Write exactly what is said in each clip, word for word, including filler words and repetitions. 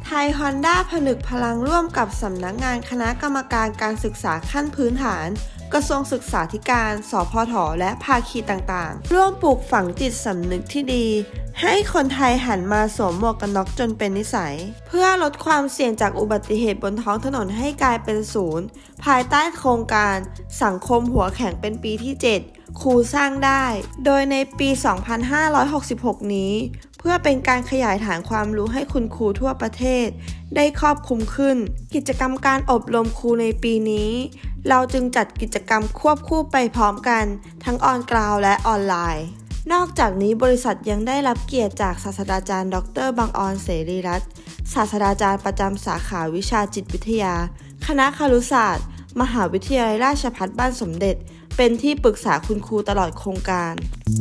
ไทยฮอนด้าผนึกพลังร่วมกับสำนักงานคณะกรรมการการศึกษาขั้นพื้นฐานกระทรวงศึกษาธิการ สพท และภาคีต่างๆร่วมปลูกฝังจิตสำนึกที่ดีให้คนไทยหันมาสวมหมวกกันน็อกจนเป็นนิสัยเพื่อลดความเสี่ยงจากอุบัติเหตุบนท้องถนนให้กลายเป็นศูนย์ภายใต้โครงการสังคมหัวแข็งเป็นปีที่เจ็ดครูสร้างได้โดยในปี สองพันห้าร้อยหกสิบหก นี้เพื่อเป็นการขยายฐานความรู้ให้คุณครูทั่วประเทศได้ครอบคลุมขึ้นกิจกรรมการอบรมครูในปีนี้เราจึงจัดกิจกรรมควบคู่ไปพร้อมกันทั้งออนกราวด์และออนไลน์นอกจากนี้บริษัทยังได้รับเกียรติจากศาสตราจารย์ดรบังออนเสรีรัตน์ศาสตราจารย์ประจำสาขาวิชาจิตวิทยาคณะครุศาสตร์มหาวิทยาลัยราชภัฏบ้านสมเด็จเป็นที่ปรึกษาคุณครูตลอดโครงการ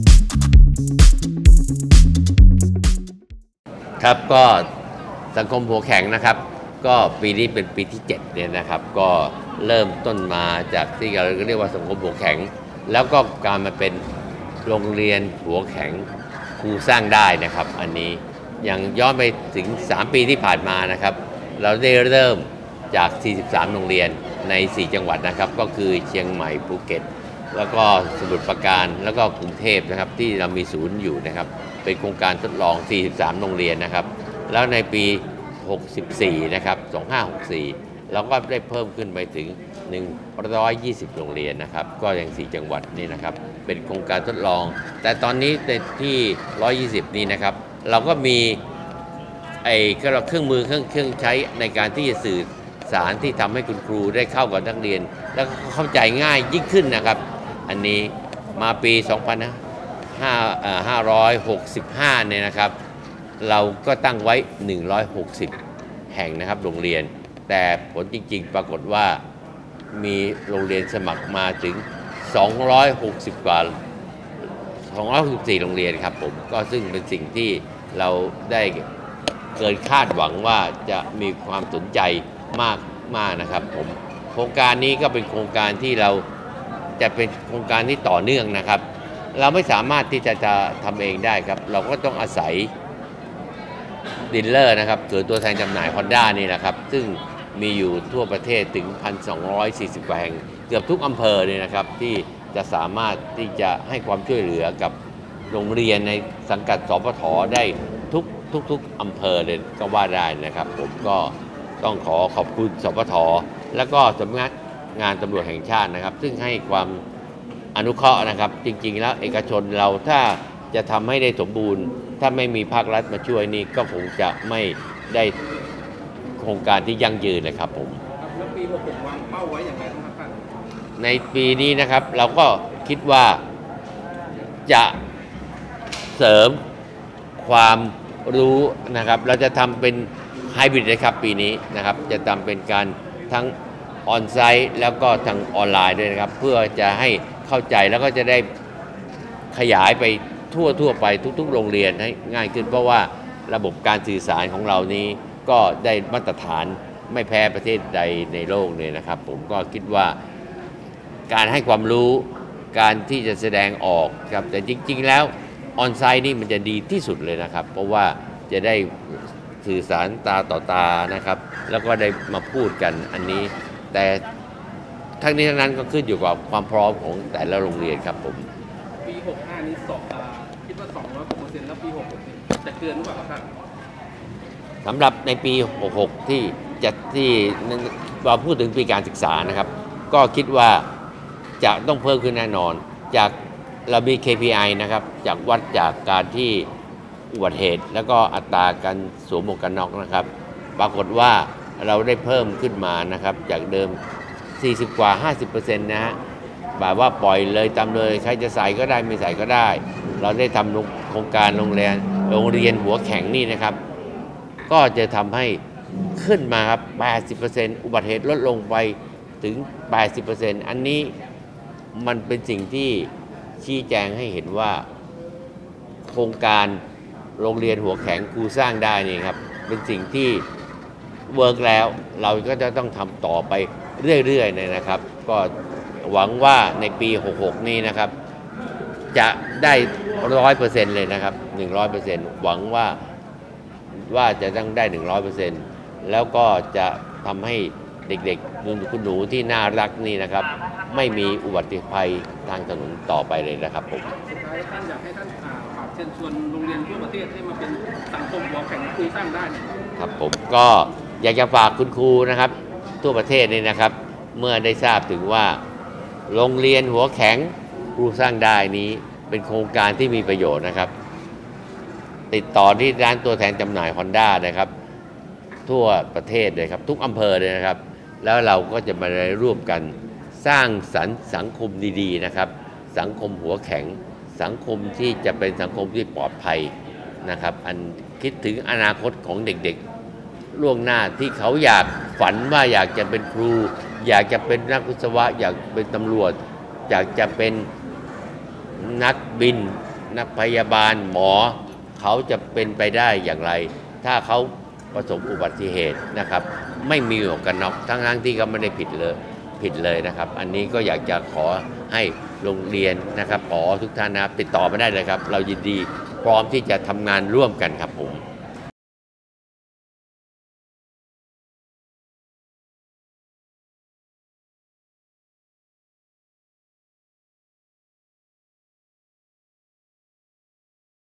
ครับก็สังคมหัวแข็งนะครับก็ปีนี้เป็นปีที่เจ็ดเนี่ยนะครับก็เริ่มต้นมาจากที่เราเรียกว่าสังคมหัวแข็งแล้วก็การมาเป็นโรงเรียนหัวแข็งครูสร้างได้นะครับอันนี้ยังย้อนไปถึงสามปีที่ผ่านมานะครับเราได้เริ่มจากสี่สิบสามโรงเรียนในสี่จังหวัดนะครับก็คือเชียงใหม่ภูเก็ตแล้วก็สมุทรปราการแล้วก็กรุงเทพนะครับที่เรามีศูนย์อยู่นะครับเป็นโครงการทดลองสี่สิบสามโรงเรียนนะครับแล้วในปีหกสิบสี่นะครับสองพันห้าร้อยหกสิบสี่เราก็ได้เพิ่มขึ้นไปถึงหนึ่งร้อยยี่สิบโรงเรียนนะครับก็อย่างสี่จังหวัดนี่นะครับเป็นโครงการทดลองแต่ตอนนี้ในที่หนึ่งร้อยยี่สิบนี้นะครับเราก็มีไอ้เครื่องมือเครื่องเครื่องใช้ในการที่จะสื่อสารที่ทำให้คุณครูได้เข้ากับนักเรียนแล้วเข้าใจง่ายยิ่งขึ้นนะครับอันนี้มาปีสองพันห้าร้อยหกสิบห้าเนี่ยนะครับเราก็ตั้งไว้หนึ่งร้อยหกสิบแห่งนะครับโรงเรียนแต่ผลจริงๆปรากฏว่ามีโรงเรียนสมัครมาถึงสองร้อยหกสิบกว่าสองร้อยหกสิบสี่โรงเรียนครับผมก็ซึ่งเป็นสิ่งที่เราได้เกินคาดหวังว่าจะมีความสนใจมากมากนะครับผมโครงการนี้ก็เป็นโครงการที่เราจะเป็นโครงการที่ต่อเนื่องนะครับเราไม่สามารถที่จะจะทำเองได้ครับเราก็ต้องอาศัยดีลเลอร์นะครับหรือตัวแทนจำหน่าย Honda นี่นะครับซึ่งมีอยู่ทั่วประเทศถึง หนึ่งพันสองร้อยสี่สิบ กว่าแห่งเกือบทุกอำเภอเนี่ยนะครับที่จะสามารถที่จะให้ความช่วยเหลือกับโรงเรียนในสังกัดสพทได้ทุกทุกทุกอำเภอเลยก็ว่าได้นะครับผมก็ต้องขอขอบคุณสพทแล้วก็สำนักงานตำรวจแห่งชาตินะครับซึ่งให้ความอนุเคราะห์นะครับจริงๆแล้วเอกชนเราถ้าจะทำให้ได้สมบูรณ์ถ้าไม่มีภาครัฐมาช่วยนี่ก็คงจะไม่ได้โครงการที่ยั่งยืนเลยครับผมแล้วปีหกหกวางเป้าไว้อย่างไรบ้างครับในปีนี้นะครับเราก็คิดว่าจะเสริมความรู้นะครับเราจะทำเป็นไฮบริดเลยครับปีนี้นะครับจะทำเป็นการทั้งออนไซต์แล้วก็ทางออนไลน์ด้วยนะครับเพื่อจะให้เข้าใจแล้วก็จะได้ขยายไปทั่วทั่วไปทุกๆโรงเรียนให้ง่ายขึ้นเพราะว่าระบบการสื่อสารของเรานี้ก็ได้มาตรฐานไม่แพ้ประเทศใดในโลกเลยนะครับผมก็คิดว่าการให้ความรู้การที่จะแสดงออกครับแต่จริงๆแล้วออนไซต์นี่มันจะดีที่สุดเลยนะครับเพราะว่าจะได้สื่อสารตาต่อตานะครับแล้วก็ได้มาพูดกันอันนี้แต่ทั้งนี้ทั้งนั้นก็ขึ้นอยู่กับความพร้อมของแต่ละโรงเรียนครับผมปีหกสิบห้านี้สอบคิดว่าสองร้อยกว่าเปอร์เซ็นต์แล้วปีหกสิบจะเกินหรือเปล่าครับสำหรับในปีหกสิบหกที่จะที่เราพูดถึงปีการศึกษานะครับก็คิดว่าจะต้องเพิ่มขึ้นแน่นอนจากเรามี เค พี ไอ นะครับจากวัดจากการที่อุบัติเหตุแล้วก็อัตราการสวมหมวกกันน็อกนะครับปรากฏว่าเราได้เพิ่มขึ้นมานะครับจากเดิมสี่สิบกว่า ห้าสิบเปอร์เซ็นต์ นะฮะแบบว่าปล่อยเลยตามเลยใครจะใส่ก็ได้ไม่ใส่ก็ได้เราได้ทำโครงการโรงเรียนโรงเรียนหัวแข็งนี่นะครับก็จะทำให้ขึ้นมาครับ แปดสิบเปอร์เซ็นต์ อุบัติเหตุลดลงไปถึง แปดสิบเปอร์เซ็นต์ อันนี้มันเป็นสิ่งที่ชี้แจงให้เห็นว่าโครงการโรงเรียนหัวแข็งครูสร้างได้นี่ครับเป็นสิ่งที่เวิร์กแล้วเราก็จะต้องทำต่อไปเรื่อยๆเลยนะครับก็หวังว่าในปีหกสิบหกนี้นะครับจะได้ ร้อยเปอร์เซ็นต์ เลยนะครับ หนึ่งร้อยเปอร์เซ็นต์ หวังว่าว่าจะต้องได้ หนึ่งร้อยเปอร์เซ็นต์แล้วก็จะทำให้เด็กๆคุณหนูที่น่ารักนี่นะครับไม่มีอุบัติภัยทางถนนต่อไปเลยนะครับผมสุดท้ายท่านอยากให้ท่านฝากเชิญชวนโรงเรียนทั่วประเทศให้มาเป็นสังคมหัวแข็งคุยสร้างได้ครับผมก็อยากจะฝากคุณครูนะครับทั่วประเทศนี่นะครับเมื่อได้ทราบถึงว่าโรงเรียนหัวแข็งครูสร้างได้นี้เป็นโครงการที่มีประโยชน์นะครับติดต่อที่ร้านตัวแทนจำหน่าย Honda นะครับทั่วประเทศเลยครับทุกอำเภอเลยนะครับแล้วเราก็จะมาร่วมกันสร้างสรรค์สังคมดีๆนะครับสังคมหัวแข็งสังคมที่จะเป็นสังคมที่ปลอดภัยนะครับอันคิดถึงอนาคตของเด็กๆล่วงหน้าที่เขาอยากฝันว่าอยากจะเป็นครูอยากจะเป็นนักวิศวะอยากเป็นตำรวจอยากจะเป็นนักบินนักพยาบาลหมอเขาจะเป็นไปได้อย่างไรถ้าเขาประสบอุบัติเหตุนะครับไม่มีหมวกกันน็อกทั้งๆที่เขาไม่ได้ผิดเลยผิดเลยนะครับอันนี้ก็อยากจะขอให้โรงเรียนนะครับผอทุกท่านนะครับติดต่อมาได้เลยครับเรายินดีพร้อมที่จะทำงานร่วมกันครับผม